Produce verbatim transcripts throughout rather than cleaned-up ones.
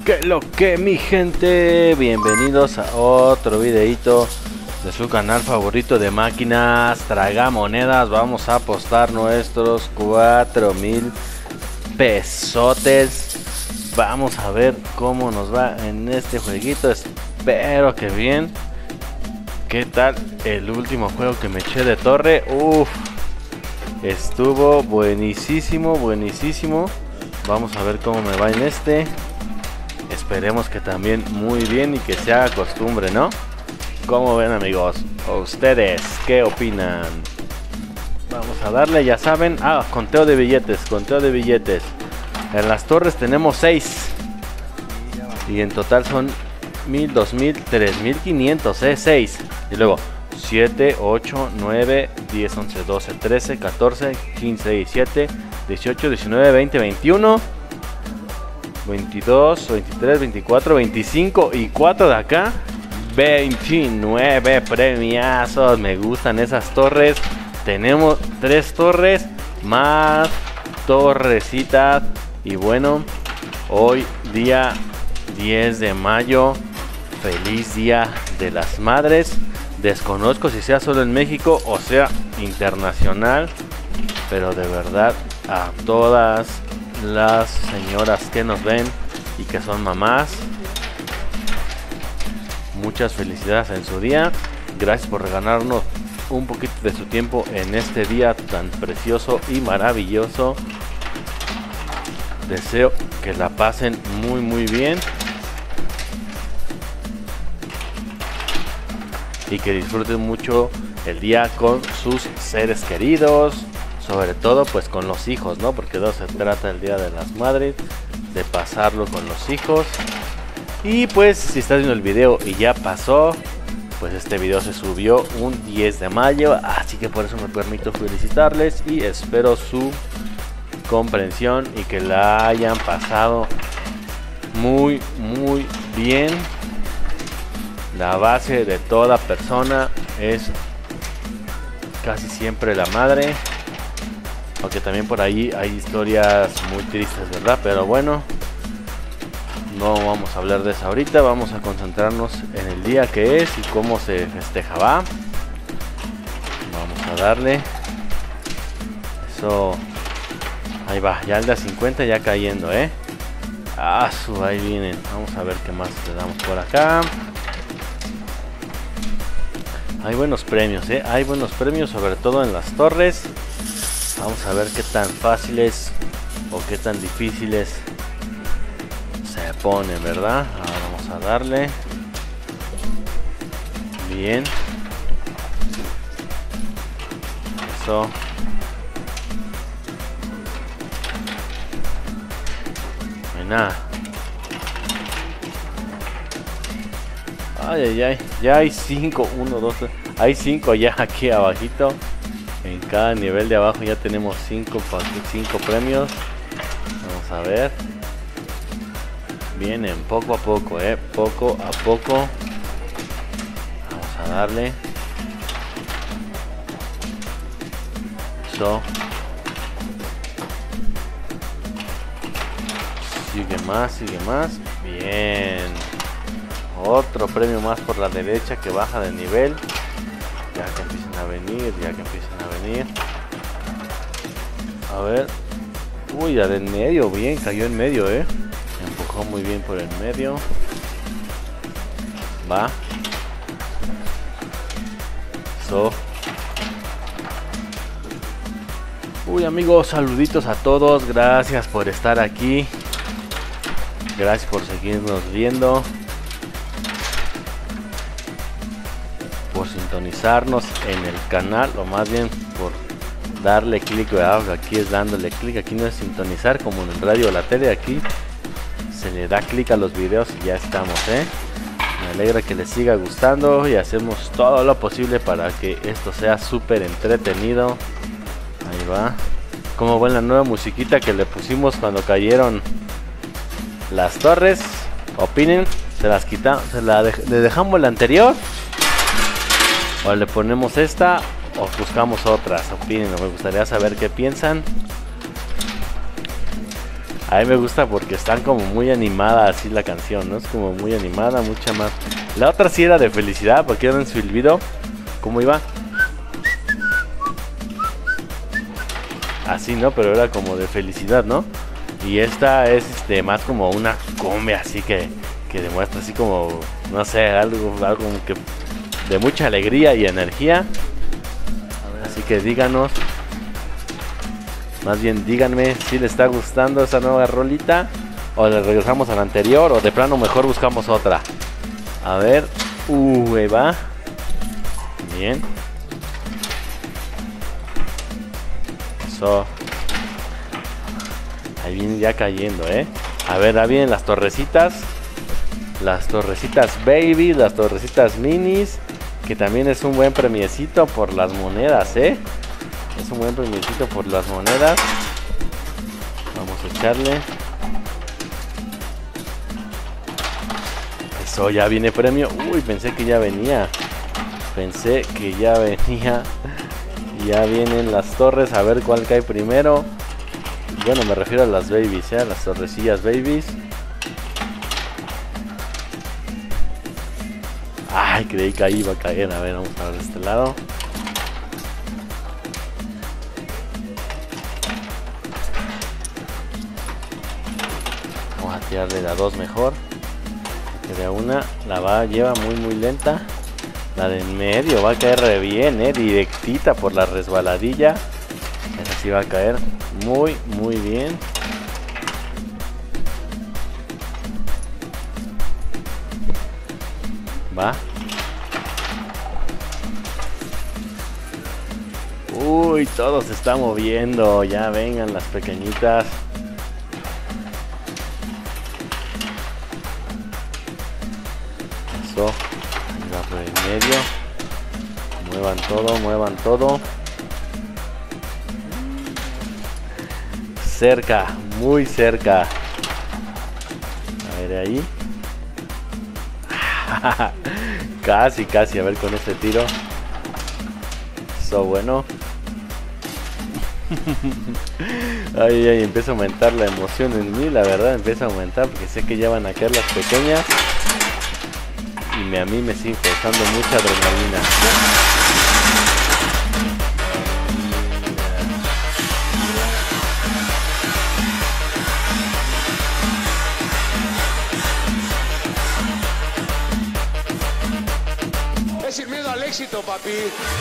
¿Qué lo que, mi gente? Bienvenidos a otro videito de su canal favorito de máquinas tragamonedas. Vamos a apostar nuestros cuatro mil pesotes. Vamos a ver cómo nos va en este jueguito. Espero que bien. ¿Qué tal el último juego que me eché de torre? Uff, estuvo buenísimo, buenísimo. Vamos a ver cómo me va en este. Esperemos que también muy bien y que se haga costumbre, ¿no? ¿Cómo ven, amigos? ¿Ustedes qué opinan? Vamos a darle, ya saben. Ah, conteo de billetes, conteo de billetes. En las torres tenemos seis. Y en total son mil, dos mil, tres mil quinientos, ¿eh? seis. Y luego siete, ocho, nueve, diez, once, doce, trece, catorce, quince, diecisiete, dieciocho, diecinueve, veinte, veintiuno, veintidós, veintitrés, veinticuatro, veinticinco y cuatro de acá. veintinueve premiazos. Me gustan esas torres. Tenemos tres torres más torrecitas. Y bueno, hoy día diez de mayo. Feliz Día de las Madres. Desconozco si sea solo en México o sea internacional, pero de verdad a todas las señoras que nos ven y que son mamás, muchas felicidades en su día. Gracias por regalarnos un poquito de su tiempo en este día tan precioso y maravilloso. Deseo que la pasen muy muy bien y que disfruten mucho el día con sus seres queridos, sobre todo pues con los hijos, ¿no? Porque de eso se trata el Día de las Madres, de pasarlo con los hijos. Y pues si estás viendo el video y ya pasó, pues este video se subió un diez de mayo, así que por eso me permito felicitarles y espero su comprensión y que la hayan pasado muy muy bien. La base de toda persona es casi siempre la madre, aunque también por ahí hay historias muy tristes, ¿verdad? Pero bueno, no vamos a hablar de eso ahorita. Vamos a concentrarnos en el día que es y cómo se festeja, ¿va? Vamos a darle. Eso. Ahí va, ya el de cincuenta ya cayendo, ¿eh? Ah, su, ahí vienen. Vamos a ver qué más le damos por acá. Hay buenos premios, ¿eh? Hay buenos premios, sobre todo en las torres. Vamos a ver qué tan fáciles o qué tan difíciles se ponen, ¿verdad? Ahora vamos a darle. Bien. Eso. Buena. Ay, ay, ay, ya hay cinco, uno, dos, tres. Hay cinco ya aquí abajito. En cada nivel de abajo ya tenemos cinco premios. Vamos a ver. Vienen poco a poco, eh. Poco a poco. Vamos a darle. Eso. Sigue más, sigue más. Bien. Otro premio más por la derecha que baja de nivel. Ya que empiezan a venir, ya que empiezan a venir. A ver. Uy, ya de en medio, bien, cayó en medio, eh. Empujó muy bien por el medio. Va. So. Uy, amigos, saluditos a todos. Gracias por estar aquí. Gracias por seguirnos viendo. Por sintonizarnos en el canal, o más bien por darle clic, ¿verdad? Aquí es dándole clic, aquí no es sintonizar como en el radio o la tele, aquí se le da clic a los videos y ya estamos, ¿eh? Me alegra que les siga gustando y hacemos todo lo posible para que esto sea súper entretenido. Ahí va. Como ven la nueva musiquita que le pusimos cuando cayeron las torres. Opinen, se las quitamos, se la de le dejamos la anterior. O le ponemos esta o buscamos otras. Opinen, me gustaría saber qué piensan. A mí me gusta porque están como muy animada así la canción, ¿no? Es como muy animada, mucha más. La otra sí era de felicidad, porque era en su silbido. ¿Cómo iba? Así, ¿no? Pero era como de felicidad, ¿no? Y esta es este más como una cumbia, así que, que demuestra así como, no sé, algo, algo que de mucha alegría y energía. Así que díganos, más bien díganme si les está gustando esa nueva rolita, o le regresamos a la anterior, o de plano mejor buscamos otra. A ver, uh, ahí va. Bien. Eso. Ahí viene ya cayendo, eh. A ver, ahí vienen las torrecitas. Las torrecitas baby, las torrecitas minis. Que también es un buen premiecito por las monedas, eh. Es un buen premiecito por las monedas. Vamos a echarle. Eso, ya viene premio. Uy, pensé que ya venía. Pensé que ya venía. Ya vienen las torres. A ver cuál cae primero. Bueno, me refiero a las babies, ¿eh? Las torrecillas babies. Ay, creí que ahí iba a caer. A ver, vamos a ver de este lado. Vamos a tirarle la dos mejor. Que de una la va, lleva muy muy lenta. La de en medio va a caer re bien, eh. Directita por la resbaladilla. Esa sí va a caer muy muy bien. Va. Uy, todo se está moviendo. Ya vengan las pequeñitas. Eso. Ahí va por el medio. Muevan todo, muevan todo. Cerca, muy cerca. A ver ahí. Casi, casi, a ver con este tiro. Eso, bueno. Ay, ay, empieza a aumentar la emoción en mí, la verdad, empieza a aumentar porque sé que ya van a caer las pequeñas. Y me, a mí me sigue causando mucha adrenalina. Es sin miedo al éxito, papi.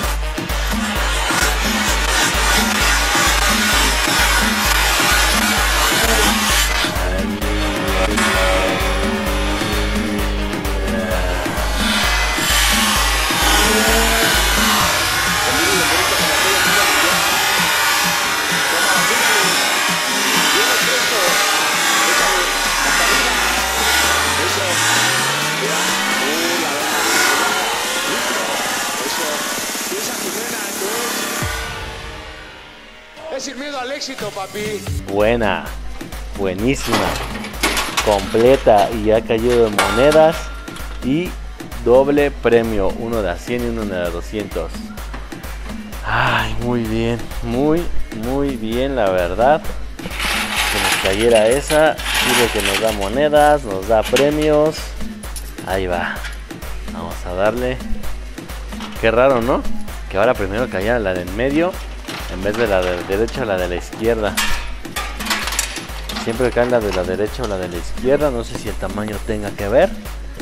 Es sin miedo al éxito, papi. Buena, buenísima, completa y ha caído en monedas y doble premio, uno de a cien y uno de a doscientos. Ay, muy bien, muy, muy bien, la verdad. Que nos cayera esa, sirve que nos da monedas, nos da premios. Ahí va, vamos a darle. Qué raro, ¿no? Que ahora primero cayera la del medio en vez de la de la derecha o la de la izquierda. Siempre cae la de la derecha o la de la izquierda. No sé si el tamaño tenga que ver,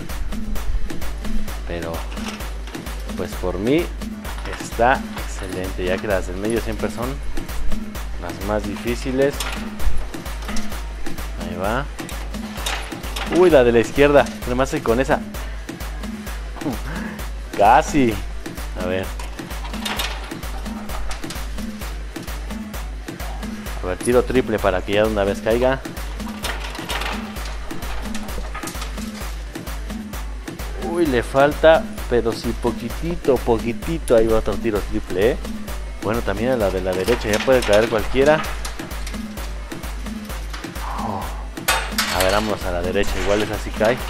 pero pues por mí está excelente, ya que las del medio siempre son las más difíciles. Ahí va. Uy, la de la izquierda, además con esa casi. A ver, a ver, tiro triple para que ya de una vez caiga. Uy, le falta, pero sí poquitito, poquitito. Ahí va otro tiro triple, ¿eh? Bueno, también a la de la derecha ya puede caer cualquiera. Oh. A ver, vámonos a la derecha, igual es así cae.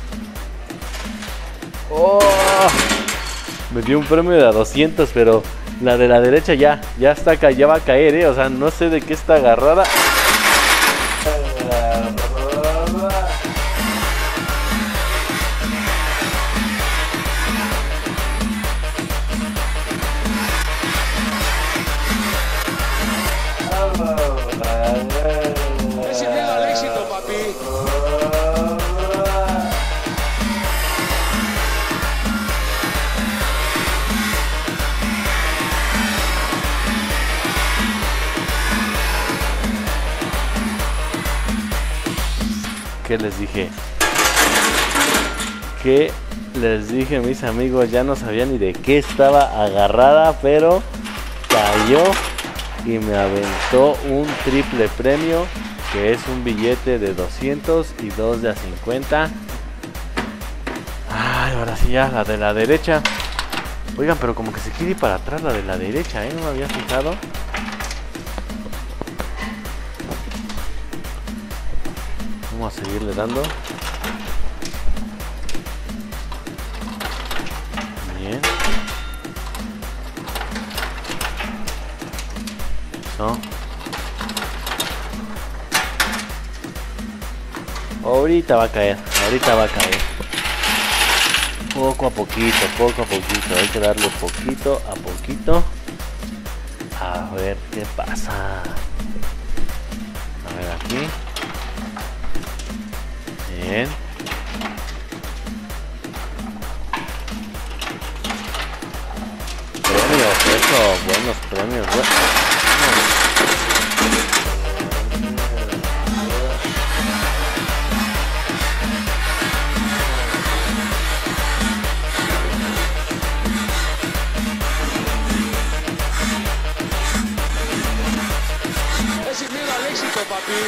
Oh, me dio un premio de a doscientos, pero La de la derecha ya, ya está, ya va a caer, eh. O sea, no sé de qué está agarrada. Es el miedo al éxito, papi. ¿Qué les dije? ¿Qué les dije, mis amigos? Ya no sabía ni de qué estaba agarrada, pero cayó y me aventó un triple premio, que es un billete de doscientos y dos de a cincuenta. Ay, ahora sí ya, la de la derecha. Oigan, pero como que se quiere ir para atrás la de la derecha, ¿eh? No me había fijado. Vamos a seguirle dando. Bien. Eso. Ahorita va a caer, ahorita va a caer. Poco a poquito, poco a poquito. Hay que darle poquito a poquito. A ver qué pasa. A ver aquí. Bien. Premios, eso, buenos premios. Bueno. Es el miedo al éxito, papi.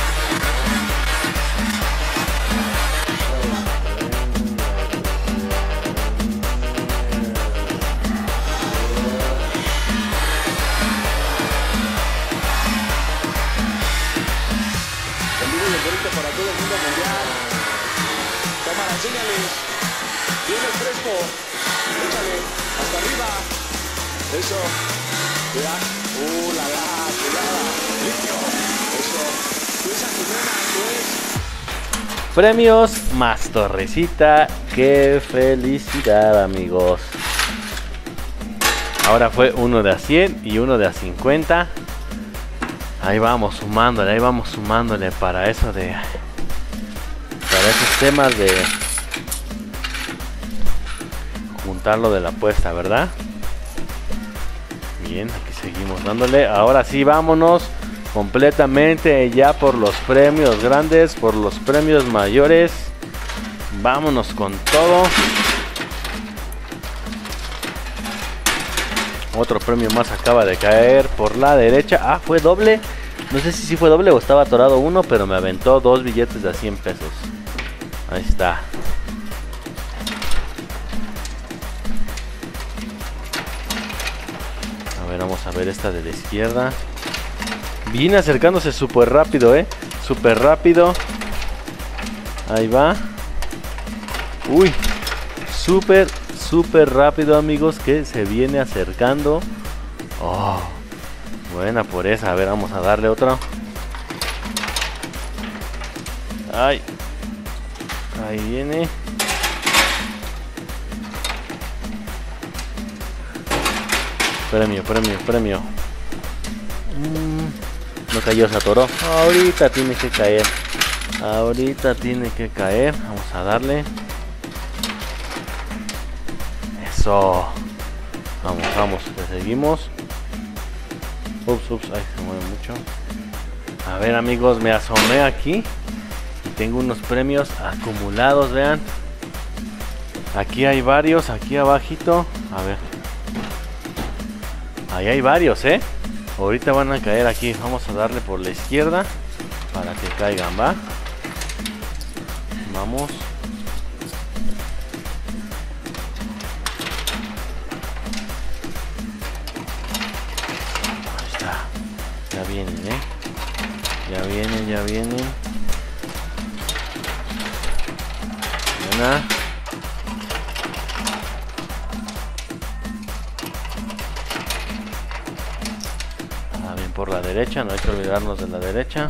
Para todo el mundo mundial. Cámara, enséñales. Viene fresco. Échale. Hasta arriba. Eso. Mira. Uh, la la. Cuidado. Limpio. Eso. Tú esa Jimena, tú es. Premios más torrecita. Qué felicidad, amigos. Ahora fue uno de a cien y uno de a cincuenta. Ahí vamos sumándole, ahí vamos sumándole para eso de... Para esos temas de... juntarlo de la apuesta, ¿verdad? Bien, aquí seguimos dándole. Ahora sí, vámonos completamente ya por los premios grandes, por los premios mayores. Vámonos con todo. Otro premio más acaba de caer por la derecha. Ah, fue doble. No sé si sí fue doble o estaba atorado uno, pero me aventó dos billetes de a cien pesos. Ahí está. A ver, vamos a ver esta de la izquierda. Viene acercándose súper rápido, eh. Súper rápido. Ahí va. Uy. Súper, súper rápido, amigos, que se viene acercando. Oh. Buena por esa. A ver, vamos a darle otra. Ay. Ahí viene. Premio, premio, premio. Mm, no cayó, se atoró. Ahorita tiene que caer. Ahorita tiene que caer. Vamos a darle. Eso. Vamos, vamos. Le seguimos. Ups, ups. Ay, se mueve mucho. A ver, amigos, me asomé aquí. Y tengo unos premios acumulados, vean. Aquí hay varios, aquí abajito. A ver. Ahí hay varios, ¿eh? Ahorita van a caer aquí. Vamos a darle por la izquierda para que caigan, ¿va? Vamos. Ahí está. Ya vienen, ¿eh? Ya vienen, ya vienen. Buena. derecha, no hay que olvidarnos de la derecha.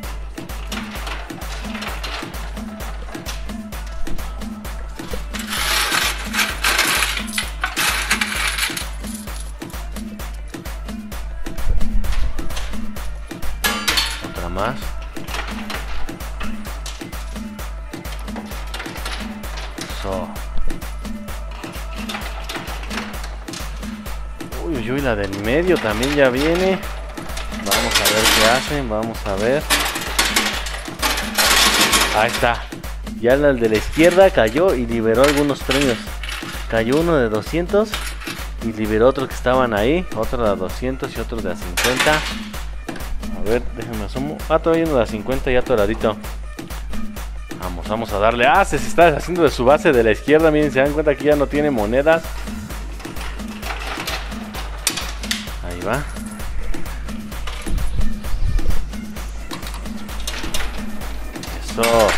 Otra más. Eso. Uy, uy, uy, la del medio también ya viene. Vamos a ver qué hacen, vamos a ver. Ahí está. Ya la de la izquierda cayó y liberó algunos premios. Cayó uno de doscientos y liberó otros que estaban ahí. Otro de doscientos y otro de cincuenta. A ver, déjenme asomo. Ah, todavía uno de cincuenta ya atoradito. Vamos, vamos a darle. Ah, se está deshaciendo de su base de la izquierda. Miren, se dan cuenta que ya no tiene monedas. Ahí va. Eso.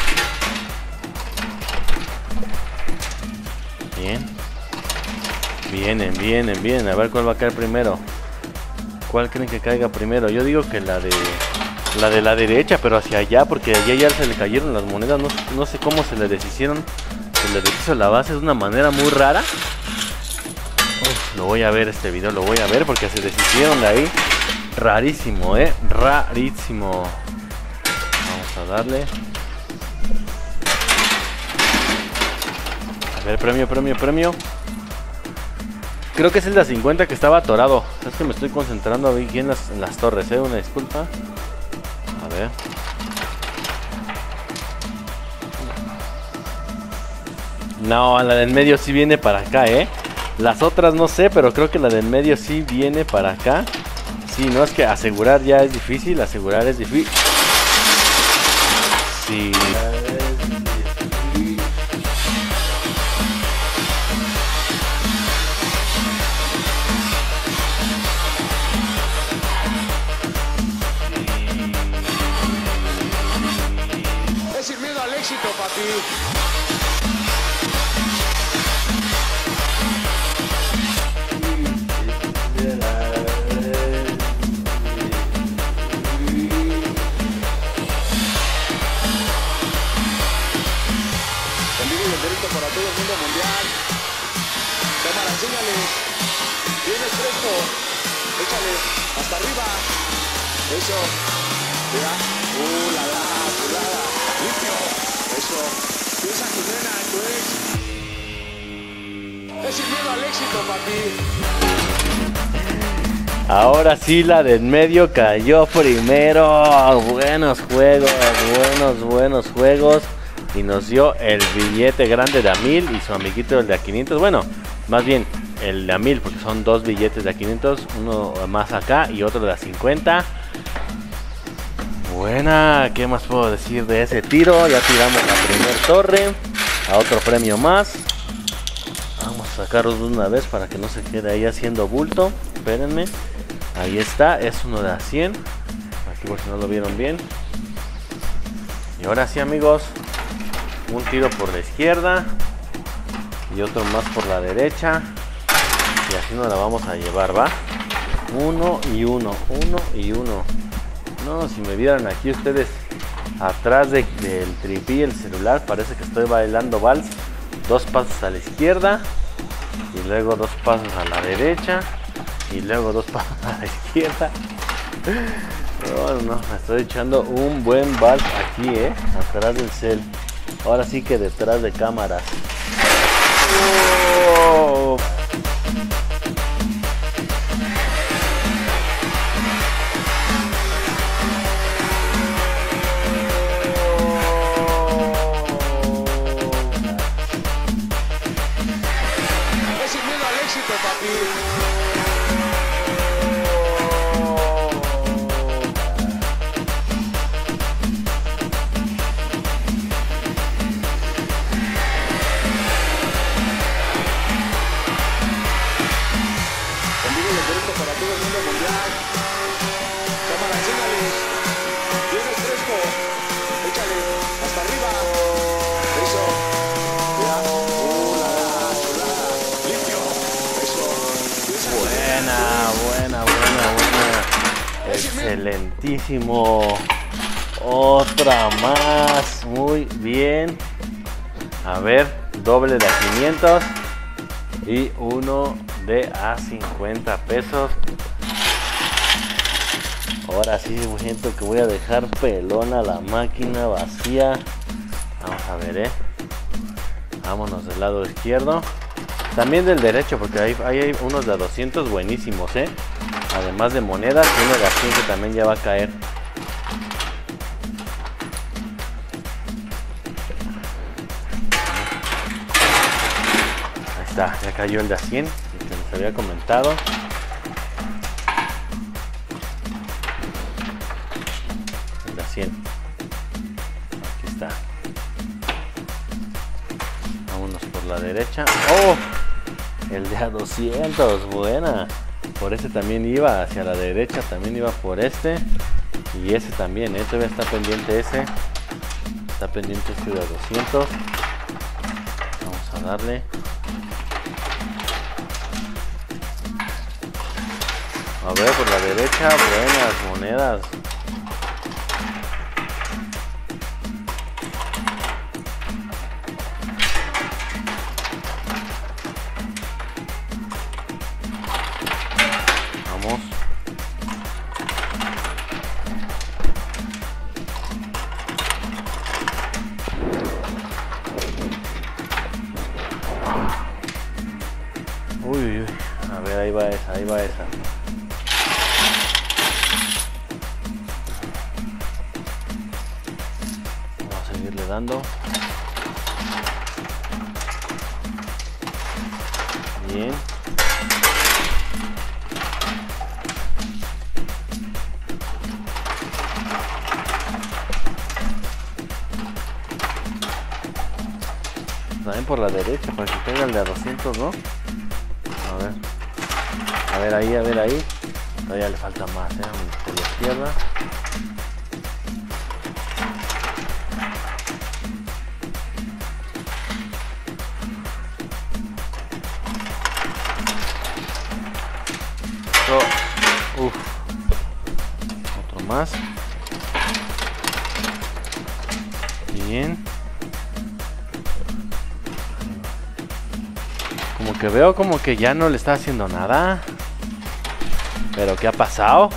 Bien. Vienen, vienen, vienen. A ver cuál va a caer primero. ¿Cuál creen que caiga primero? Yo digo que la de la de la derecha, pero hacia allá, porque allá ya se le cayeron las monedas. No, no sé cómo se le deshicieron. Se le deshizo la base de una manera muy rara. Uf, lo voy a ver este video, lo voy a ver porque se deshicieron de ahí. Rarísimo, eh. Rarísimo. Vamos a darle. A ver, premio, premio, premio. Creo que es el de cincuenta que estaba atorado. Es que me estoy concentrando aquí en las, en las torres, eh. Una disculpa. A ver. No, la del medio sí viene para acá, eh. Las otras no sé, pero creo que la del medio sí viene para acá. Sí, no, es que asegurar ya es difícil. Asegurar es difícil. Sí. Éxito, papi. En vivo y en directo para todo el mundo mundial. Cámara, enséñale. Vienes fresco. Échale. Hasta arriba. Eso. Mira. Uh, la la, chulada. Limpio. Eso, piensa tu nena, tú es. Es sin miedo al éxito, papi. Ahora sí, la del medio cayó primero. Buenos juegos, buenos, buenos juegos. Y nos dio el billete grande de a mil y su amiguito el de a quinientos. Bueno, más bien el de a mil, porque son dos billetes de a quinientos. Uno más acá y otro de a cincuenta. Buena, ¿qué más puedo decir de ese tiro? Ya tiramos la primera torre. A otro premio más. Vamos a sacarlos de una vez para que no se quede ahí haciendo bulto. Espérenme. Ahí está, es uno de a cien. Aquí por si no lo vieron bien. Y ahora sí, amigos. Un tiro por la izquierda. Y otro más por la derecha. Y así nos la vamos a llevar, ¿va? Uno y uno, uno y uno. No, si me vieran aquí ustedes atrás de, del tripí, el celular, parece que estoy bailando vals. Dos pasos a la izquierda y luego dos pasos a la derecha y luego dos pasos a la izquierda. No, no, me estoy echando un buen vals aquí, eh, atrás del cel. Ahora sí que detrás de cámaras. Oh. Perfectísimo. Otra más. Muy bien. A ver, doble de a quinientos y uno de a cincuenta pesos. Ahora sí siento que voy a dejar pelona la máquina vacía. Vamos a ver, eh. Vámonos del lado izquierdo. También del derecho, porque ahí hay, hay unos de a doscientos buenísimos, eh. Además de monedas, uno de a cien que también ya va a caer. Ahí está, ya cayó el de a cien, el que les había comentado. El de a cien. Aquí está. Vámonos por la derecha. ¡Oh! El de a doscientos, buena. Por este también iba hacia la derecha, también iba por este. Y ese también, ¿eh? Todavía está pendiente ese. Está pendiente este de a doscientos. Vamos a darle. A ver, por la derecha, buenas monedas. Vamos. Uy, uy, uy. A ver, ahí va esa, ahí va esa. Vamos a seguirle dando. Bien. También por la derecha para que caiga el de a doscientos, ¿no? A ver. A ver ahí, a ver ahí. Todavía le falta más, ¿eh? Por la izquierda. Oh. Uf. Otro más. Bien. Como que veo como que ya no le está haciendo nada. ¿Pero qué ha pasado?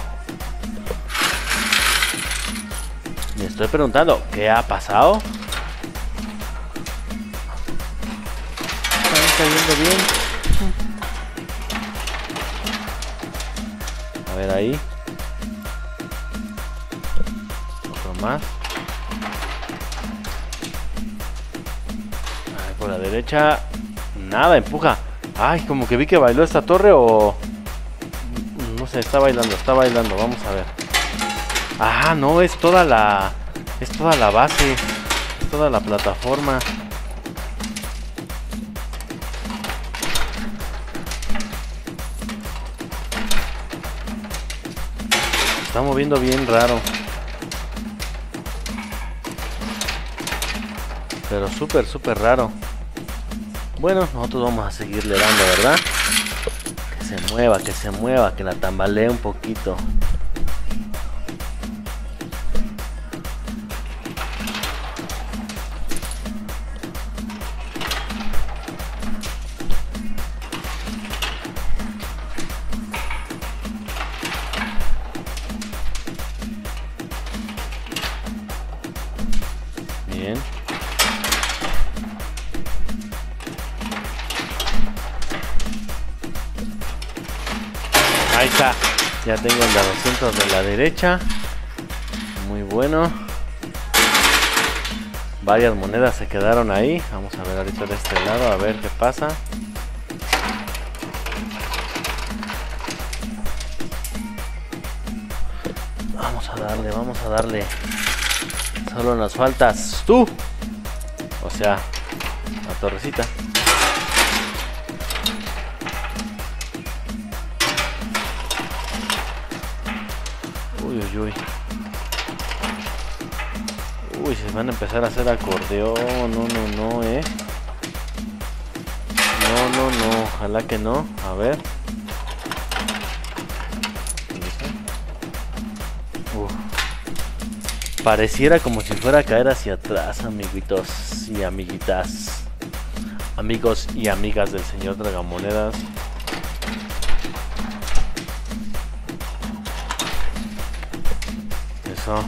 Me estoy preguntando, ¿qué ha pasado? Está yendo bien. A ver ahí. Otro más. Ahí por la derecha. Nada, empuja. Ay, como que vi que bailó esta torre o... No sé, está bailando, está bailando. Vamos a ver. Ah, no, es toda la... Es toda la base. Es toda la plataforma. Se está moviendo bien raro. Pero súper, súper raro. Bueno, nosotros vamos a seguirle dando, ¿verdad? Que se mueva, que se mueva, que la tambalee un poquito. Bien. Ahí está, ya tengo el de doscientos de la derecha. Muy bueno. Varias monedas se quedaron ahí. Vamos a ver ahorita de este lado, a ver qué pasa. Vamos a darle, vamos a darle. Solo nos faltas tú. O sea, la torrecita. Uy, uy, uy. Uy, se van a empezar a hacer acordeón. No, no, no, eh. No, no, no. Ojalá que no. A ver. Uf. Pareciera como si fuera a caer hacia atrás, amiguitos y amiguitas. Amigos y amigas del señor Tragamonedas. Eso.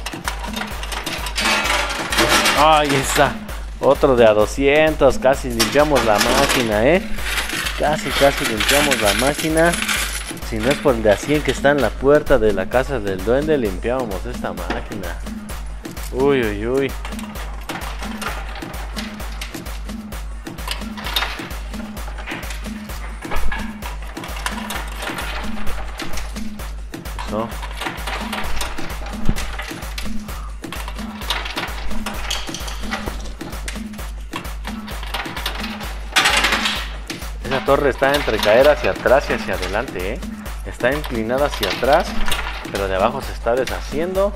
Ahí está. Otro de a doscientos. Casi limpiamos la máquina, eh. Casi, casi limpiamos la máquina. Si no es por el de a cien que está en la puerta de la casa del duende, limpiábamos esta máquina. Uy, uy, uy. Eso. Esa torre está entre caer hacia atrás y hacia adelante, ¿eh? Está inclinada hacia atrás, pero de abajo se está deshaciendo.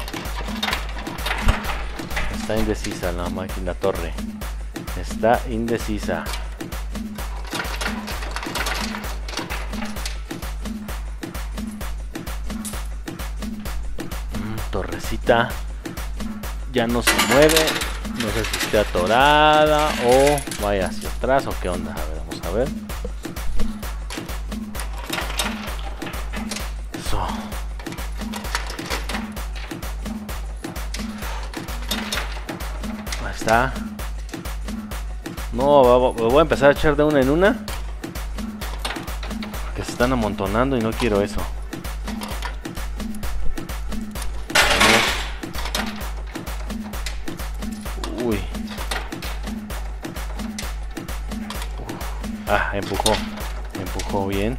Está indecisa la máquina torre. Está indecisa. Mm, torrecita ya no se mueve. No sé si esté atorada o vaya hacia atrás o qué onda. A ver, vamos a ver. Eso. Ahí está. No, va, va, voy a empezar a echar de una en una. Que se están amontonando y no quiero eso. Uy. Ah, empujó. Empujó bien.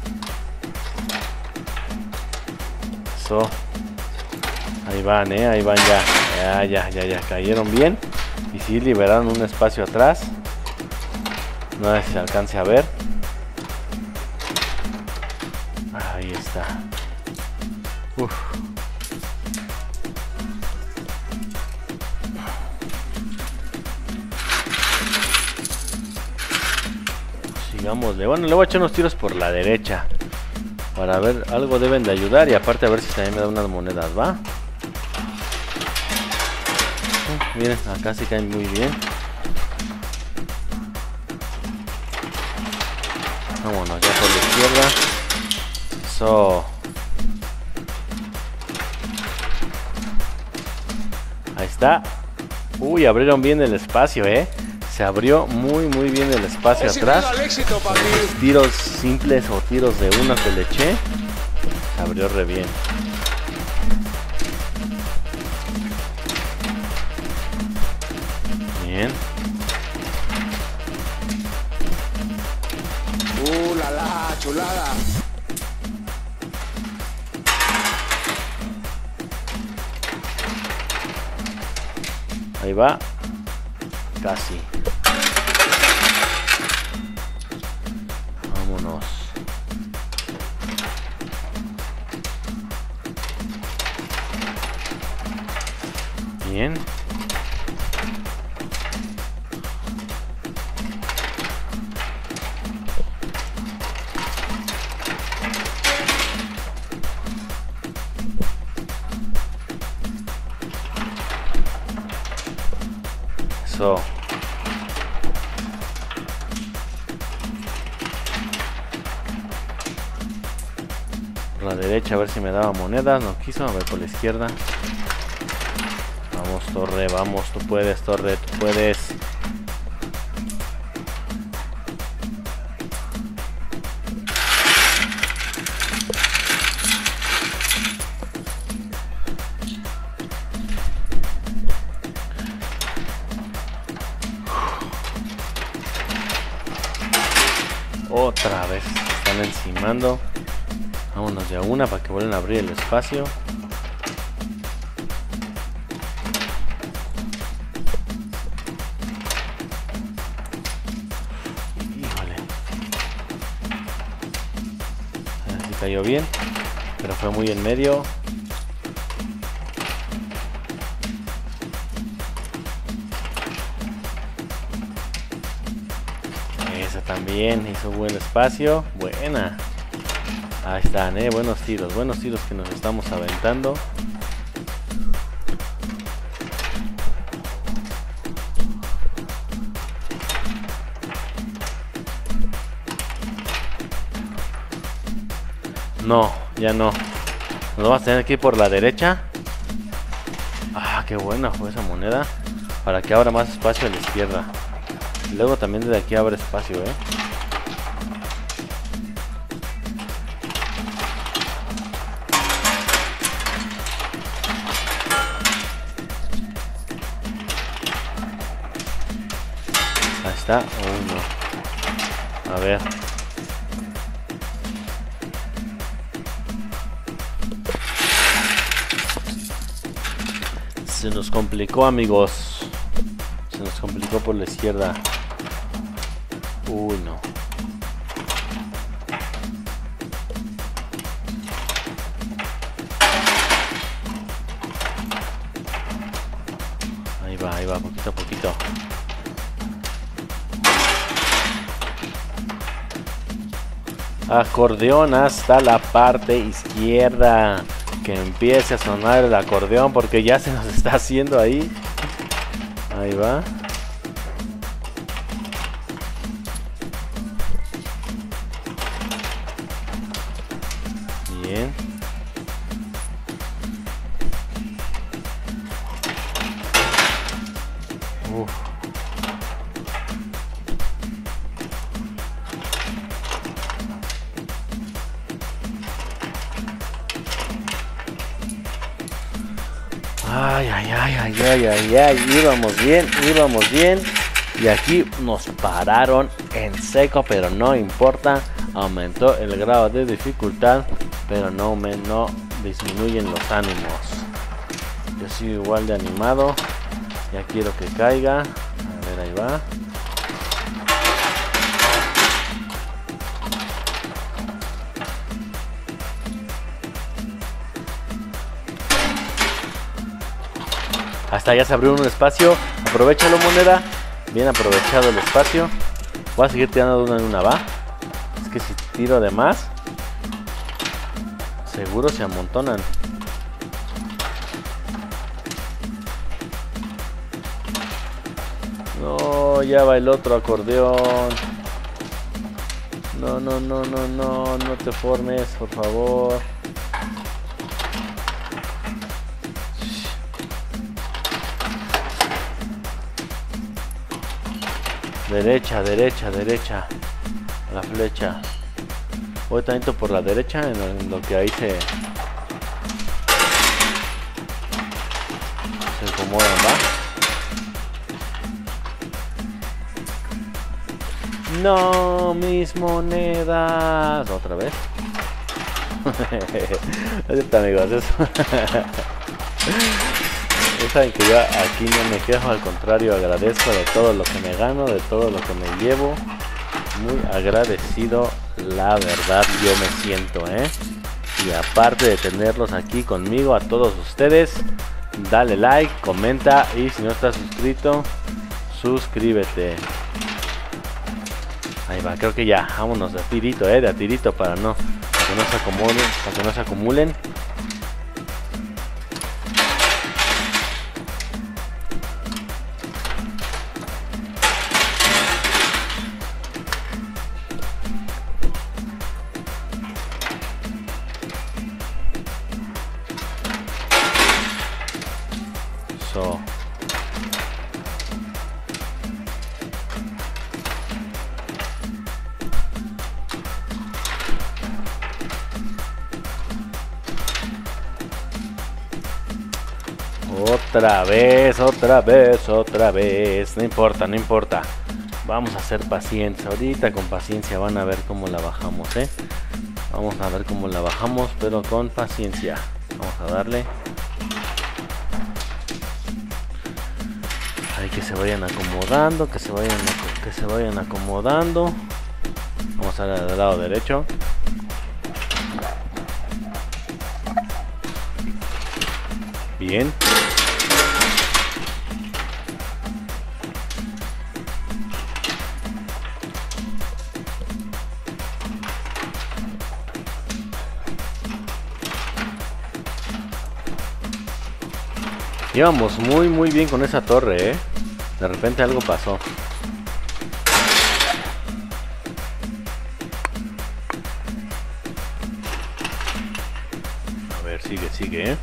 Eso. Ahí van, eh. Ahí van ya. Ya, ya, ya, ya. Cayeron bien. Y sí, liberaron un espacio atrás. No sé si se alcance a ver. Ahí está. Uf. Sigámosle. Bueno, le voy a echar unos tiros por la derecha. Para ver, algo deben de ayudar. Y aparte a ver si también me da unas monedas, ¿va? Uh, miren, acá sí caen muy bien. Vámonos ya por la izquierda. Eso. Ahí está. Uy, abrieron bien el espacio, eh. Se abrió muy muy bien el espacio atrás. Éxito, Con los tiros simples o tiros de una que le eché. Se abrió re bien. Bien. Uh, la la, chulada. Ahí va. Casi. Vámonos. Bien. Eso. Por la derecha a ver si me daba monedas. No quiso. A ver por la izquierda. Vamos, torre, vamos. Tú puedes, torre, tú puedes. Otra vez están encimando. Vámonos de a una para que vuelvan a abrir el espacio. Híjole. Así cayó bien, pero fue muy en medio. Esa también hizo buen espacio. Buena. Ahí están, eh. Buenos tiros. Buenos tiros que nos estamos aventando. No, ya no. Nos vamos a tener que ir por la derecha. Ah, qué buena fue esa moneda. Para que abra más espacio a la izquierda. Y luego también desde aquí abre espacio, eh. Ahí está. Uno. A ver. Se nos complicó, amigos. Se nos complicó por la izquierda. Uy, no. Ahí va, ahí va, poquito a poquito. Acordeón hasta la parte izquierda. Que empiece a sonar el acordeón porque ya se nos está haciendo ahí. Ahí va. Bien. Uf. Ay, ay, ay, ay, ay, ay, ay, íbamos bien, íbamos bien. Y aquí nos pararon en seco, pero no importa. Aumentó el grado de dificultad, pero no, me, no disminuyen los ánimos. Yo sigo igual de animado. Ya quiero que caiga. A ver, ahí va. Hasta ya se abrió un espacio. Aprovechalo, moneda. Bien aprovechado el espacio. Voy a seguir tirando de una en una, va. Es que si tiro de más, seguro se amontonan. No, ya va el otro acordeón. No, no, no, no, no. No te formes, por favor. Derecha, derecha, derecha. La flecha. Voy tantito por la derecha en lo que ahí se se acomodan, ¿va? No, mis monedas. Otra vez. Ahí está, amigos. Eso. Saben que yo aquí no me quejo, al contrario, agradezco de todo lo que me gano, de todo lo que me llevo. Muy agradecido, la verdad, yo me siento, ¿eh? Y aparte de tenerlos aquí conmigo, a todos ustedes, dale like, comenta y si no estás suscrito, suscríbete. Ahí va, creo que ya, vámonos de a tirito, ¿eh? De a tirito para no, para que no se acumulen, para que no se acumulen. So. Otra vez, otra vez, otra vez. No importa, no importa. Vamos a ser pacientes. Ahorita con paciencia van a ver cómo la bajamos, ¿eh? Vamos a ver cómo la bajamos, pero con paciencia. Vamos a darle. Hay que se vayan acomodando, que se vayan, que se vayan acomodando. Vamos a dar al lado derecho. Bien. Íbamos muy muy bien con esa torre, ¿eh? De repente algo pasó. Bien.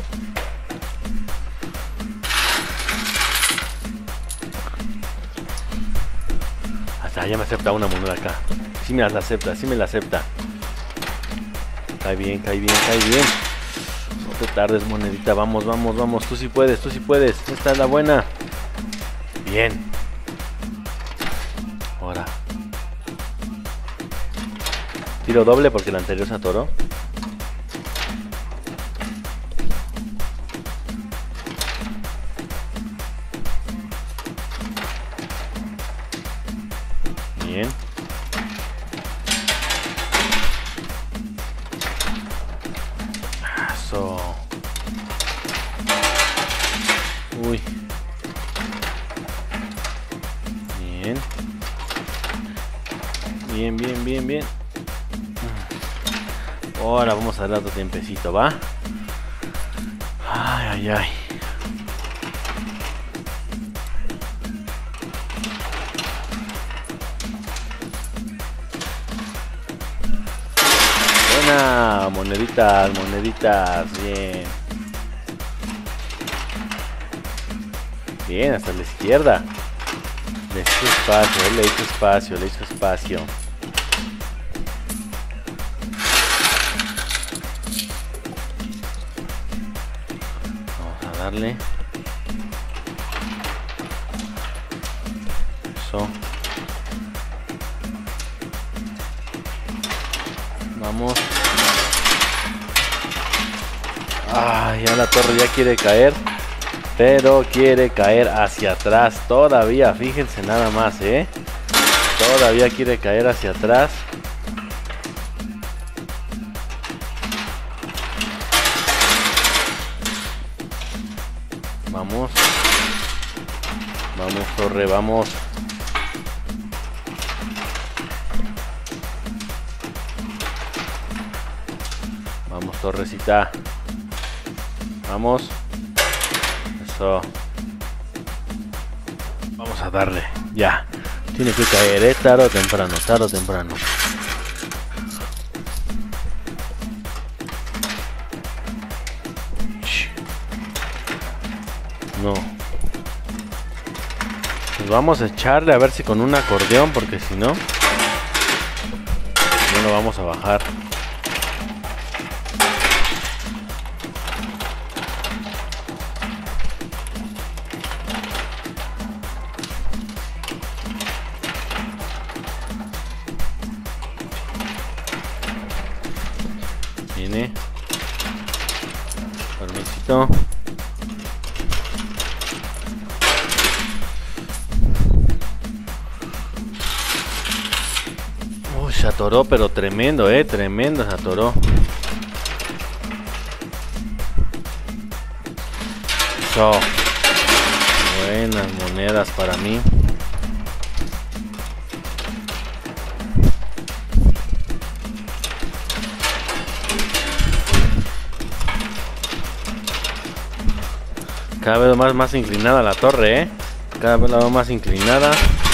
Hasta ya me acepta una moneda acá. Sí me la acepta, sí me la acepta. Cae bien, cae bien, cae bien. No te tardes, monedita. Vamos, vamos, vamos. Tú sí puedes, tú sí puedes. Esta es la buena. Bien. Ahora. Tiro doble porque el anterior se atoró. Bien. Eso. Uy. Bien. Bien, bien, bien, bien. Ahora vamos a dar otro tiempecito, ¿va? Ay, ay, ay. Buena, moneditas, moneditas, bien. Bien, hasta la izquierda. Le hizo espacio, le hizo espacio, le hizo espacio. Vamos a darle. Eso. Vamos. Ah, ya la torre ya quiere caer. Pero quiere caer hacia atrás. Todavía, fíjense nada más, ¿eh? Todavía quiere caer hacia atrás. Vamos. Vamos, torre, vamos. Vamos, torrecita. Vamos. Eso. Vamos a darle. Ya. Tiene que caer, ¿eh? Tarde o temprano, tarde o temprano. No. Pues vamos a echarle a ver si con un acordeón, porque si no, no lo vamos a bajar. Viene. Permisito. Uy, se atoró, pero tremendo, eh, tremendo se atoró. Eso. Buenas monedas para mí. Cada vez más, más inclinada la torre, ¿eh? Cada vez la veo más inclinada.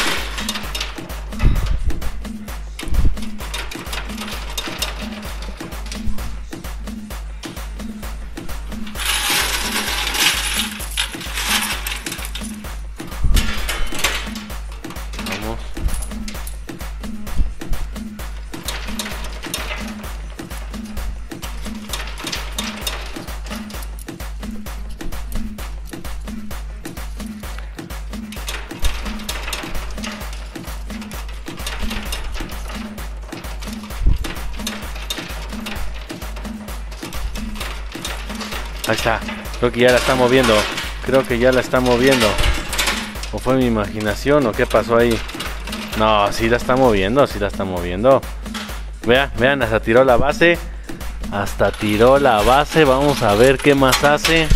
Vamos. Ahí está, creo que ya la está moviendo. Creo que ya la está moviendo. ¿O fue mi imaginación o qué pasó ahí? No, sí la está moviendo, sí la está moviendo. Vean, vean, hasta tiró la base. Hasta tiró la base. Vamos a ver qué más hace.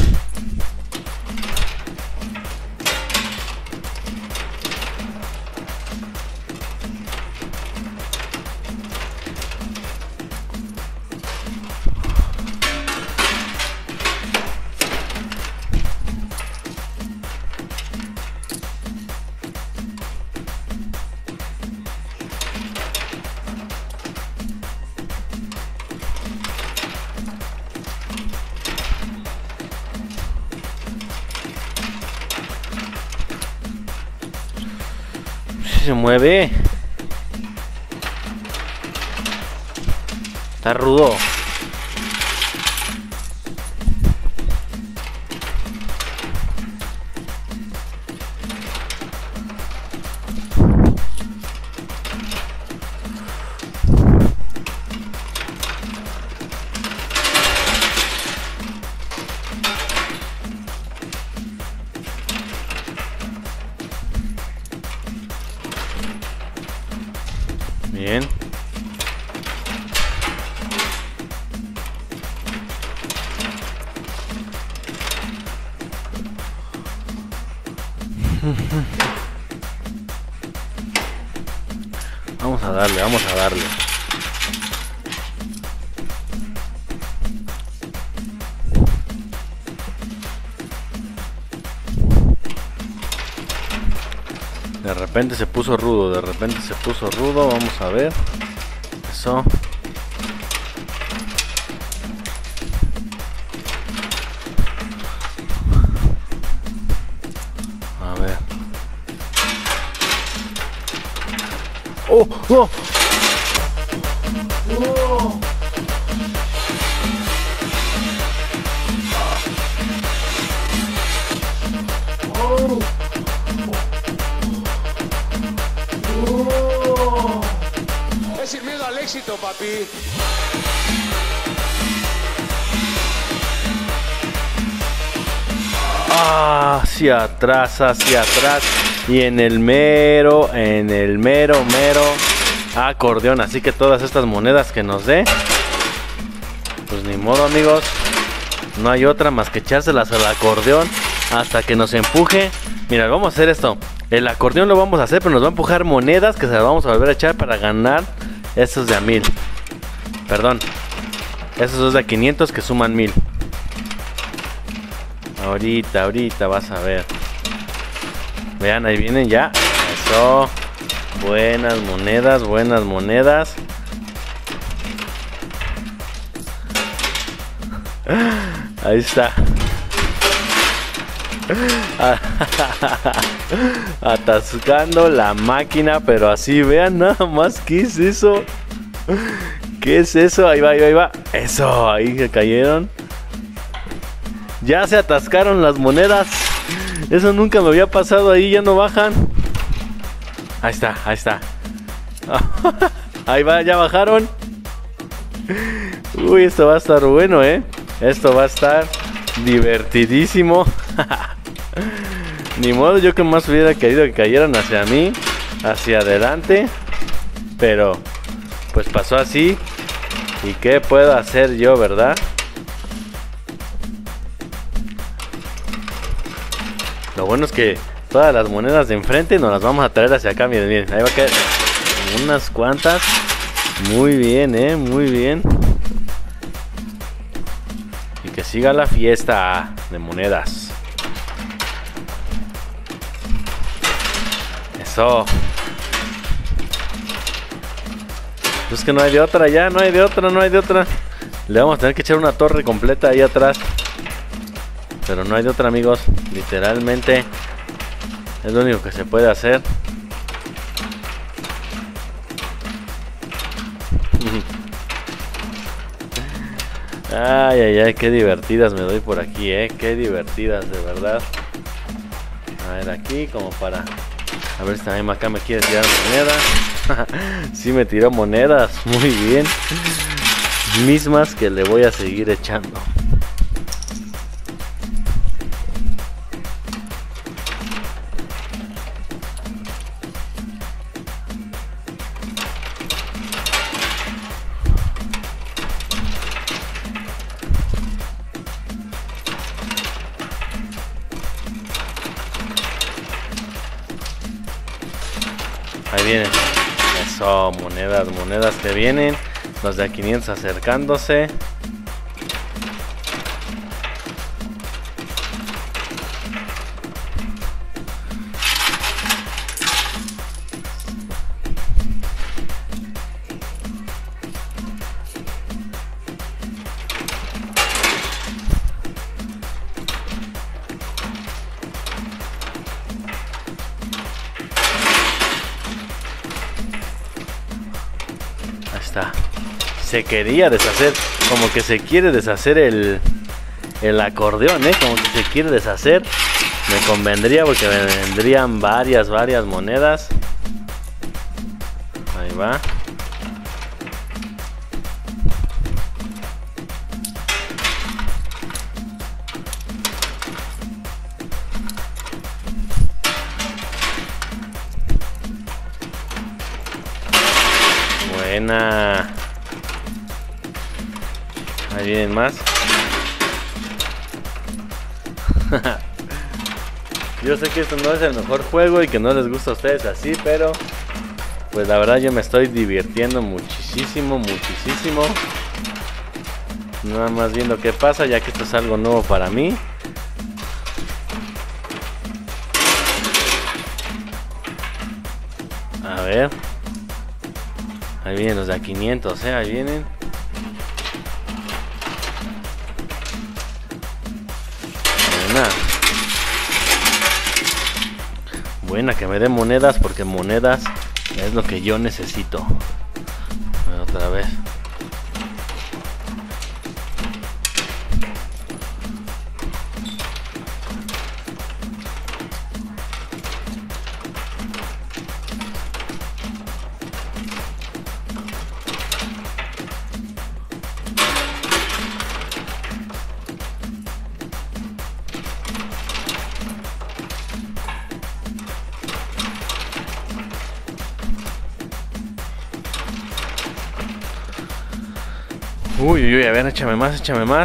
sí se mueve. Está rudo. Bien. Vamos a darle, vamos a darle. De repente se puso rudo, de repente se puso rudo. Vamos a ver. Eso. A ver. ¡Oh! ¡Oh! ¡Oh! ¡Oh! Es sin miedo al éxito, papi. Ah, hacia atrás, hacia atrás. Y en el mero, en el mero, mero acordeón. Así que todas estas monedas que nos dé, pues ni modo, amigos. No hay otra más que echárselas al acordeón hasta que nos empuje. Mira, vamos a hacer esto. El acordeón lo vamos a hacer, pero nos va a empujar monedas que se las vamos a volver a echar para ganar estos de a mil. Perdón, esos dos de a quinientos que suman mil. Ahorita, ahorita vas a ver. Vean, ahí vienen ya. Eso. Buenas monedas, buenas monedas. Ahí está. Atascando la máquina, pero así, vean nada más. ¿Qué es eso? ¿Qué es eso? Ahí va, ahí va, ahí va. Eso, ahí se cayeron. Ya se atascaron las monedas. Eso nunca me había pasado ahí, ya no bajan. Ahí está, ahí está. Ahí va, ya bajaron. Uy, esto va a estar bueno, eh. Esto va a estar divertidísimo. Ni modo, yo que más hubiera querido que cayeran hacia mí, hacia adelante. Pero pues pasó así. ¿Y qué puedo hacer yo, verdad? Lo bueno es que todas las monedas de enfrente nos las vamos a traer hacia acá. Miren, miren, ahí va a caer unas cuantas. Muy bien, eh, muy bien. Y que siga la fiesta de monedas. Eso. Es que no hay de otra ya, no hay de otra, no hay de otra. Le vamos a tener que echar una torre completa ahí atrás. Pero no hay de otra, amigos. Literalmente es lo único que se puede hacer. Ay, ay, ay, qué divertidas me doy por aquí, eh. Qué divertidas, de verdad. A ver, aquí como para... A ver si también acá me quiere tirar moneda. Sí me tiró monedas, muy bien. Mismas que le voy a seguir echando. Ahí vienen. Eso, monedas, monedas que vienen. Los de a quinientos acercándose. está. Se quería deshacer, como que se quiere deshacer el, el acordeón, ¿eh? Como que se quiere deshacer. Me convendría porque me vendrían varias, varias monedas. Ahí va. Buena. Ahí vienen más. Yo sé que esto no es el mejor juego y que no les gusta a ustedes así, pero pues la verdad yo me estoy divirtiendo muchísimo, muchísimo. Nada más viendo qué pasa, ya que esto es algo nuevo para mí. A ver. Ahí vienen los de a quinientos, eh, ahí vienen. Buena. Buena, que me den monedas, porque monedas es lo que yo necesito. Otra vez. Uy, uy, uy, a ver, échame más, échame más.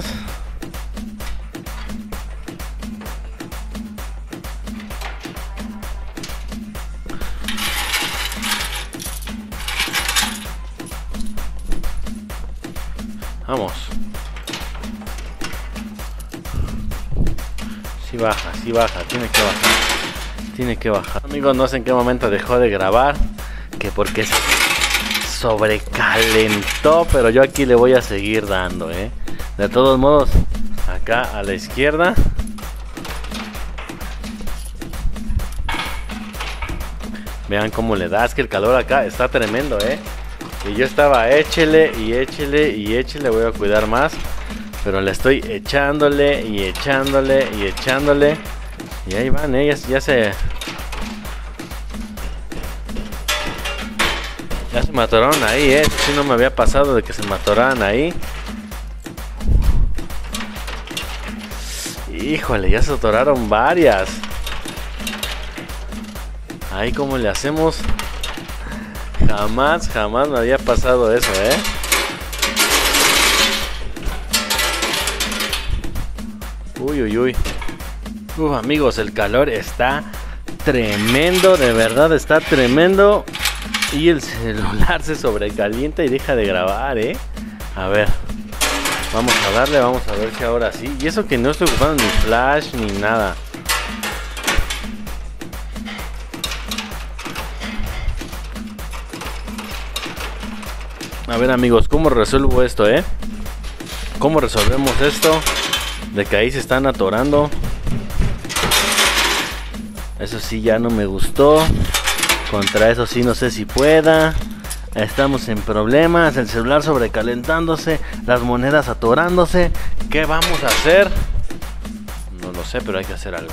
Vamos. Sí baja, sí baja, tiene que bajar. Tiene que bajar. Amigos, no sé en qué momento dejó de grabar. Que porque se sobrecalentó, pero yo aquí le voy a seguir dando, eh. De todos modos, acá a la izquierda. Vean cómo le da, es que el calor acá está tremendo, eh. Y yo estaba échele y échele y échele, voy a cuidar más. Pero le estoy echándole y echándole y echándole. Y ahí van, eh, ya, ya se... Ya se me atoraron ahí, eh. Si no me había pasado de que se me atoraran ahí. Híjole, ya se atoraron varias. Ahí como le hacemos. Jamás, jamás me había pasado eso, eh. Uy, uy, uy. Uf, amigos, el calor está tremendo, de verdad está tremendo. Y el celular se sobrecalienta y deja de grabar, eh. A ver. Vamos a darle, vamos a ver si ahora sí. Y eso que no estoy ocupando ni flash ni nada. A ver, amigos, ¿cómo resuelvo esto, eh? ¿Cómo resolvemos esto? De que ahí se están atorando. Eso sí ya no me gustó. Contra eso sí no sé si pueda. Estamos en problemas. El celular sobrecalentándose. Las monedas atorándose. ¿Qué vamos a hacer? No lo sé, pero hay que hacer algo.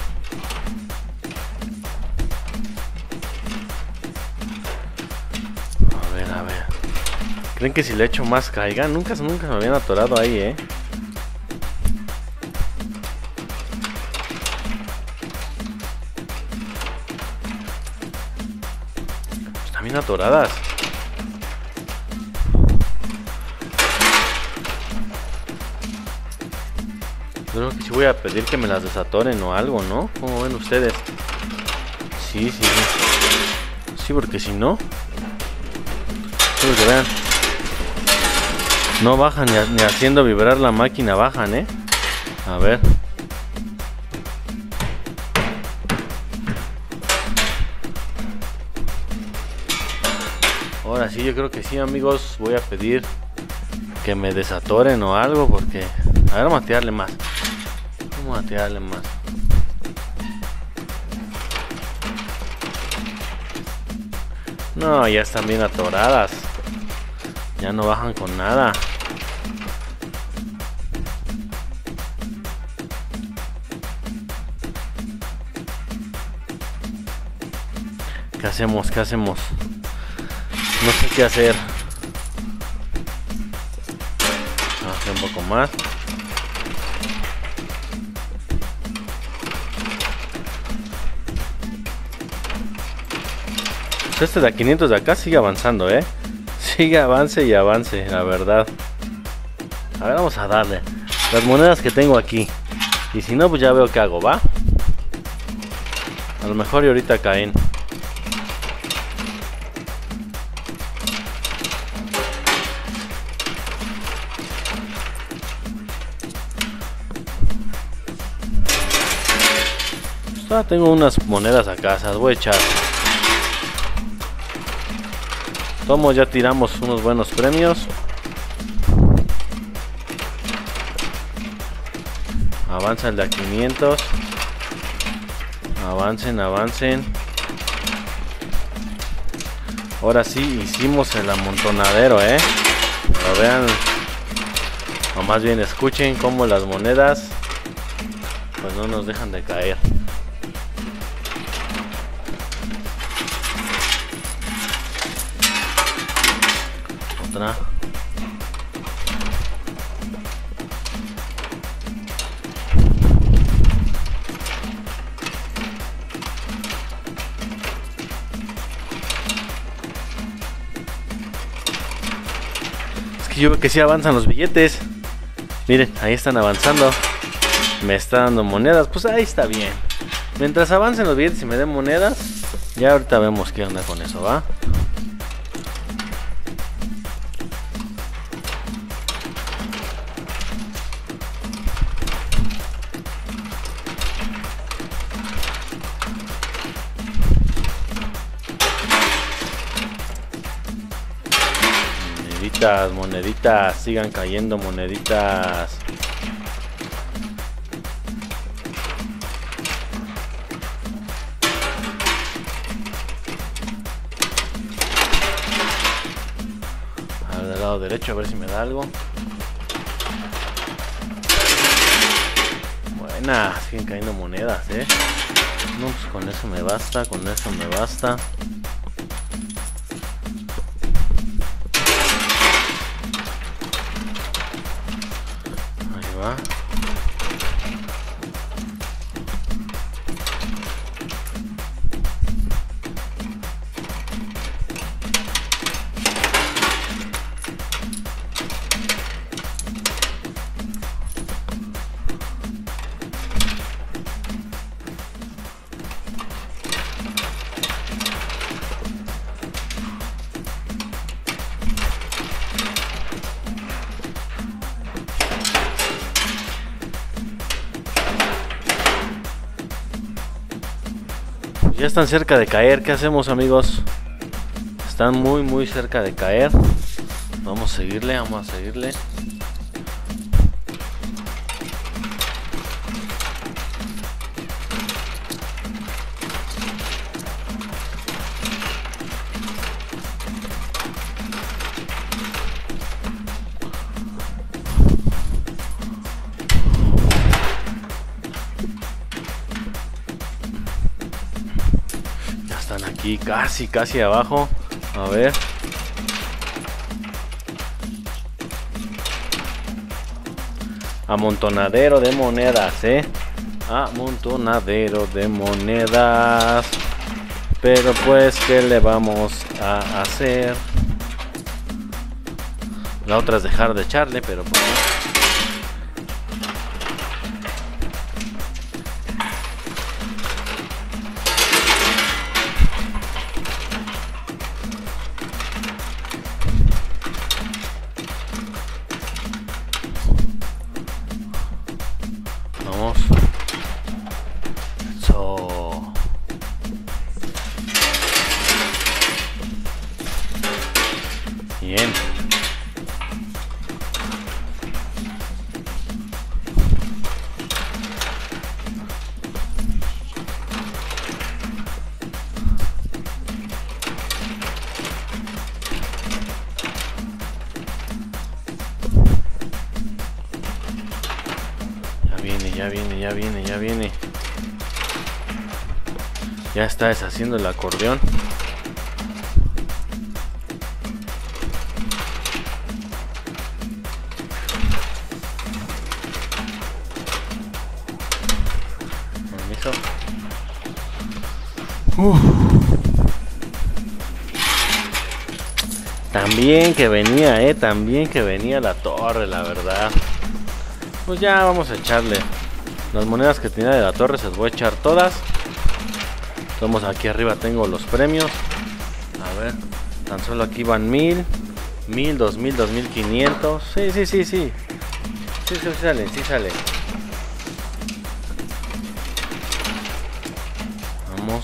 A ver, a ver. ¿Creen que si le echo más caiga? Nunca, nunca me habían atorado ahí, eh. Están bien atoradas. Creo que sí voy a pedir que me las desatoren o algo, ¿no? ¿Cómo ven ustedes? Sí, sí, sí. Sí, porque si no... Sí, porque vean. No bajan ni, ni haciendo vibrar la máquina, bajan, ¿eh? A ver. Ahora sí, yo creo que sí, amigos. Voy a pedir que me desatoren o algo porque... A ver, vamos a tirarle más. Vamos a tirarle más. No, ya están bien atoradas. Ya no bajan con nada. ¿Qué hacemos? ¿Qué hacemos? No sé qué hacer. Vamos a hacer un poco más. Pues este de a quinientos de acá sigue avanzando, ¿eh? Sigue avance y avance, la verdad. A ver, vamos a darle las monedas que tengo aquí. Y si no, pues ya veo qué hago, ¿va? A lo mejor y ahorita caen. Ah, tengo unas monedas acá, se las voy a echar. Tomo, ya tiramos unos buenos premios. Avanza el de a quinientos. Avancen, avancen. Ahora sí hicimos el amontonadero, eh. Pero vean, o más bien escuchen cómo las monedas pues no nos dejan de caer. Otra. Es que yo veo que sí avanzan los billetes. Miren, ahí están avanzando. Me está dando monedas. Pues ahí está bien. Mientras avancen los billetes y me den monedas, ya ahorita vemos qué onda con eso, ¿va? Moneditas, moneditas, sigan cayendo moneditas. Al lado derecho a ver si me da algo. Buena, siguen cayendo monedas, eh. No, pues con eso me basta, con eso me basta. Ahí va. Ya están cerca de caer. ¿Qué hacemos, amigos? Están muy muy cerca de caer. Vamos a seguirle, vamos a seguirle. Están aquí casi, casi abajo. A ver. Amontonadero de monedas, eh. Amontonadero de monedas. Pero pues, ¿qué le vamos a hacer? La otra es dejar de echarle, pero pues no. Vamos. Eso. Bien. ya viene, ya viene. Ya está deshaciendo el acordeón. Permiso. Uf. También que venía, eh, también que venía la torre, la verdad. Pues ya vamos a echarle las monedas que tenía de la torre, se las voy a echar todas. Vamos, aquí arriba tengo los premios. A ver, tan solo aquí van mil, mil, dos mil, dos mil quinientos. Sí, sí, sí, sí. Sí, sí, sí sale, sí sale. Vamos.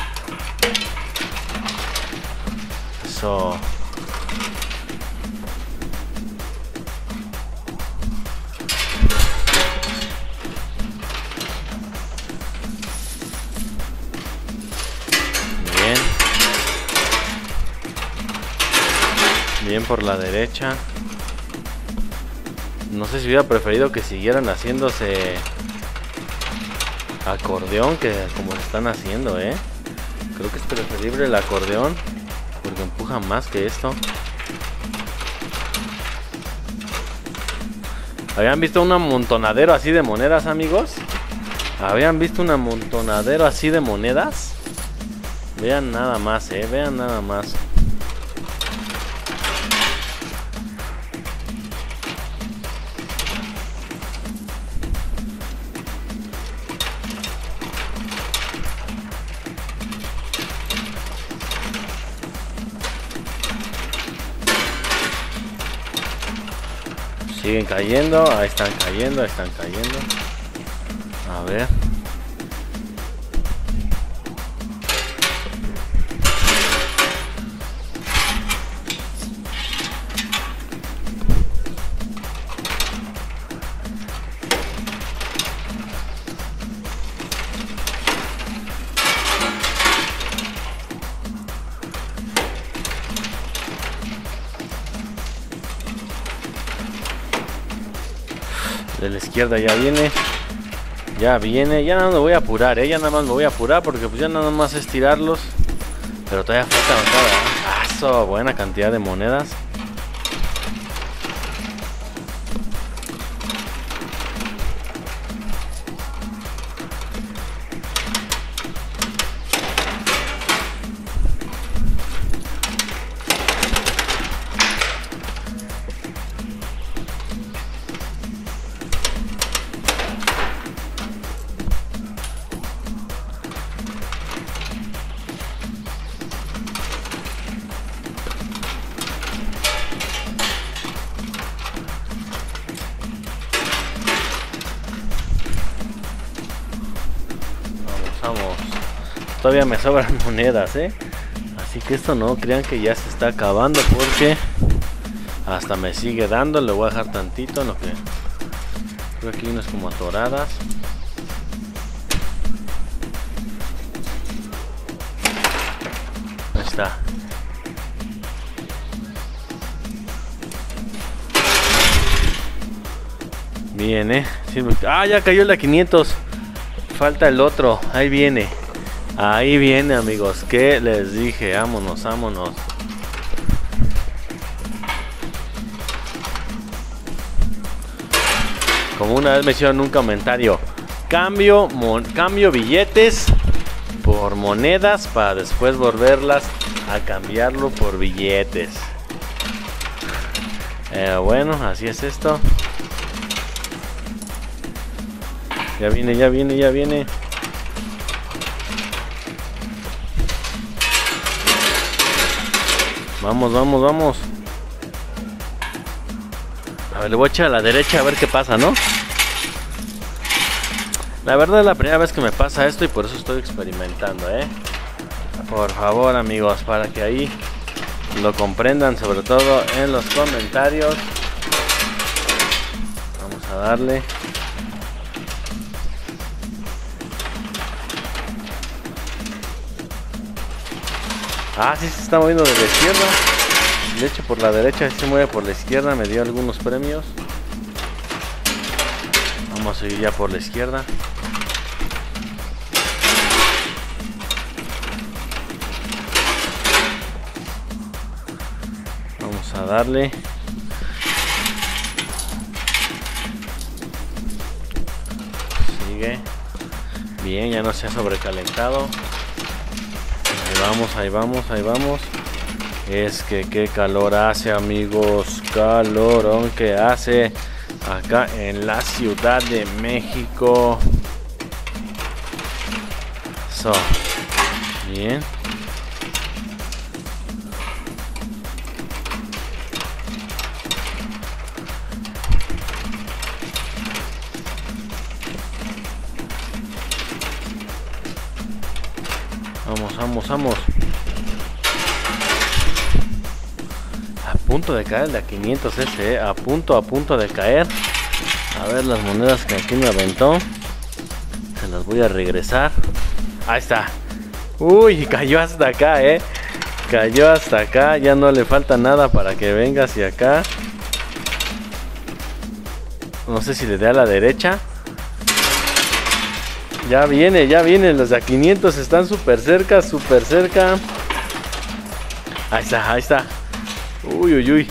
Eso. Bien por la derecha. No sé si hubiera preferido que siguieran haciéndose acordeón que como están haciendo, eh. Creo que es preferible el acordeón porque empuja más que esto. ¿Habían visto un amontonadero así de monedas, amigos? ¿Habían visto un amontonadero así de monedas? Vean nada más, eh. Vean nada más. Siguen cayendo, ahí están cayendo, ahí están cayendo. A ver. De la izquierda ya viene. Ya viene. Ya nada más me voy a apurar, ¿eh? Ya nada más me voy a apurar porque pues ya nada más es tirarlos. Pero todavía falta avanzar, ¿eh? Ah, eso, buena cantidad de monedas. Vamos, todavía me sobran monedas, eh. Así que esto no crean que ya se está acabando porque hasta me sigue dando. Le voy a dejar tantito en lo que creo que aquí unas como atoradas. Ahí está. Bien, eh. Sí, ah, ya cayó el de quinientos. Falta el otro, ahí viene. Ahí viene, amigos. ¿Qué les dije? Vámonos, vámonos. Como una vez me hicieron un comentario. Cambio, mon, cambio billetes por monedas para después volverlas a cambiarlo por billetes. Eh, bueno, así es esto. Ya viene, ya viene, ya viene. Vamos, vamos, vamos. A ver, le voy a echar a la derecha a ver qué pasa, ¿no? La verdad es la primera vez que me pasa esto y por eso estoy experimentando, ¿eh? Por favor, amigos, para que ahí lo comprendan, sobre todo en los comentarios. Vamos a darle. Ah, sí se está moviendo de la izquierda. De hecho, por la derecha se mueve por la izquierda. Me dio algunos premios. Vamos a seguir ya por la izquierda. a darle. Sigue. Bien, ya no se ha sobrecalentado. Ahí vamos, ahí vamos, ahí vamos. Es que qué calor hace, amigos. Calorón que hace acá en la Ciudad de México. So, bien. Vamos, vamos, vamos. A punto de caer el de a quinientos ese, eh. A punto, a punto de caer. A ver las monedas que aquí me aventó. Se las voy a regresar. Ahí está. Uy, cayó hasta acá, eh. Cayó hasta acá. Ya no le falta nada para que venga hacia acá. No sé si le dé a la derecha. Ya viene, ya viene. Los de a quinientos están súper cerca, súper cerca. Ahí está, ahí está. Uy, uy, uy.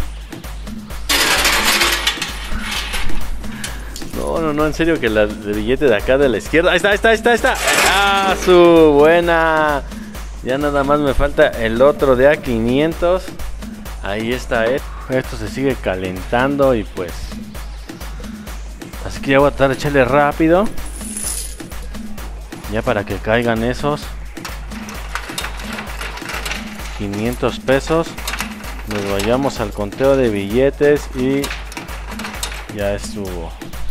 No, no, no, en serio que la, el billete de acá de la izquierda. Ahí está, ahí está, ahí está, ahí está. ¡Ah, su buena! Ya nada más me falta el otro de a quinientos. Ahí está, eh. Esto se sigue calentando y pues... Así que ya voy a tratar de echarle rápido. Ya para que caigan esos quinientos pesos. Nos vayamos al conteo de billetes y ya estuvo.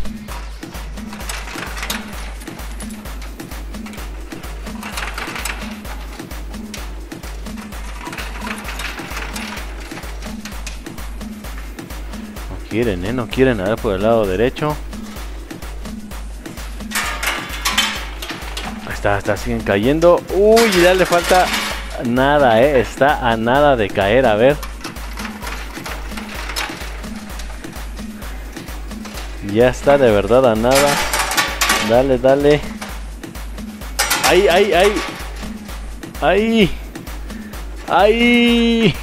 No quieren, eh, no quieren. A ver por el lado derecho. Ahí está, está, siguen cayendo. Uy, ya le falta nada, eh. Está a nada de caer, a ver. Ya está de verdad a nada. Dale, dale. ¡Ay, ay, ay! ¡Ay! ¡Ay!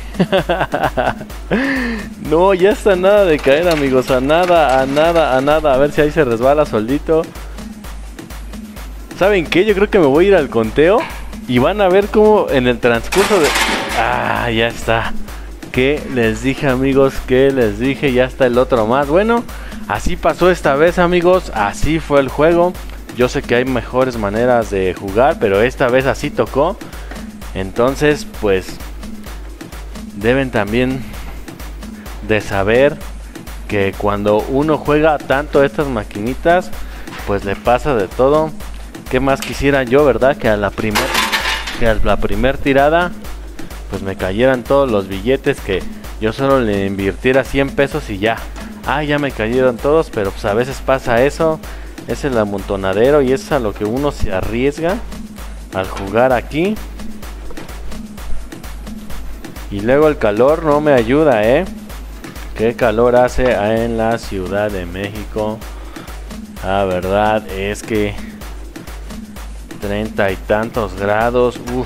No, ya está a nada de caer, amigos. A nada, a nada, a nada. A ver si ahí se resbala solito. ¿Saben qué? Yo creo que me voy a ir al conteo. Y van a ver cómo en el transcurso de... ¡Ah, ya está! ¿Qué les dije, amigos? ¿Qué les dije? Ya está el otro más. Bueno... Así pasó esta vez, amigos, así fue el juego. Yo sé que hay mejores maneras de jugar, pero esta vez así tocó. Entonces, pues, deben también de saber que cuando uno juega tanto estas maquinitas, pues le pasa de todo. ¿Qué más quisiera yo, verdad? Que a la primer, que a la primer tirada, pues me cayeran todos los billetes, que yo solo le invirtiera cien pesos y ya. Ah, ya me cayeron todos, pero pues a veces pasa eso. Es el amontonadero y es a lo que uno se arriesga al jugar aquí. Y luego el calor no me ayuda, ¿eh? Qué calor hace en la Ciudad de México. La verdad es que treinta y tantos grados. Uff.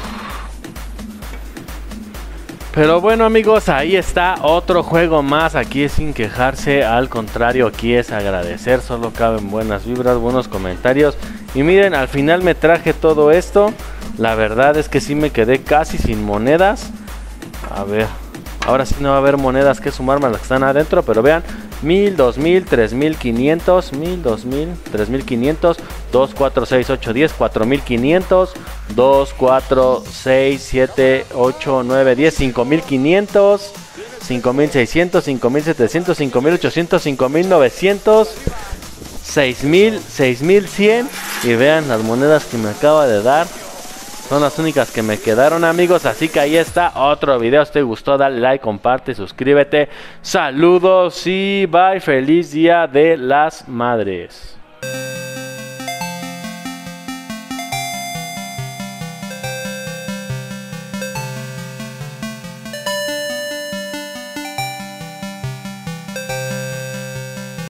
Pero bueno, amigos, ahí está otro juego más. Aquí es sin quejarse, al contrario, aquí es agradecer. Solo caben buenas vibras, buenos comentarios. Y miren, al final me traje todo esto. La verdad es que sí me quedé casi sin monedas. A ver, ahora sí no va a haber monedas que sumarme a las que están adentro. Pero vean, mil, dos mil, tres mil quinientos, mil, dos mil, tres mil quinientos, dos, cuatro, seis, ocho, diez, cuatro mil quinientos, dos, cuatro, seis, siete, ocho, nueve, diez, cinco mil quinientos, cinco mil seiscientos, cinco mil setecientos, cinco mil ochocientos, cinco mil novecientos, seis mil, seis mil cien. Y vean las monedas que me acaba de dar. Son las únicas que me quedaron, amigos. Así que ahí está otro video. Si te gustó, dale like, comparte, suscríbete. Saludos y bye. Feliz Día de las Madres.